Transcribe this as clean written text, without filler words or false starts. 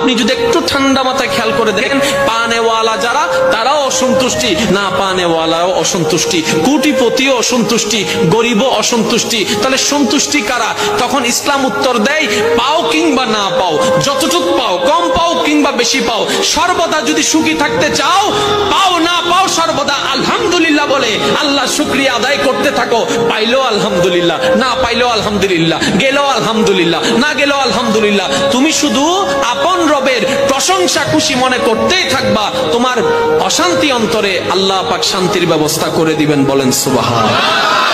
আপনি যদি একটু ঠান্ডা মাথায় খেয়াল করে দেখেন, পানেওয়ালা যারা তারাও অসন্তুষ্টি, না পানেওয়ালাও অসন্তুষ্টি, কোটিপতিও অসন্তুষ্টি, গরিবও অসন্তুষ্টি। তাহলে সন্তুষ্টি কারা? তখন ইসলাম উত্তর দেয়, পাও কিংবা না পাও, যতটুক পাও, কম পাও কিংবা বেশি পাও, সর্বদা যদি সুখী থাকতে চাও, পাও না পাও সর্বদা আলহামদুলিল্লাহ বলে আল্লাহ শুকরিয়া আদায় করতে থাকো। পাইলো আলহামদুলিল্লাহ, না পাইলো আলহামদুলিল্লাহ, গেল আলহামদুলিল্লাহ, না গেল আলহামদুলিল্লাহ। তুমি শুধু আপন রবের প্রশংসা খুশি মনে করতেই থাকবা, তোমার অশান্তি অন্তরে আল্লাহ পাক শান্তির ব্যবস্থা করে দিবেন। বলেন সুবহানাল্লাহ।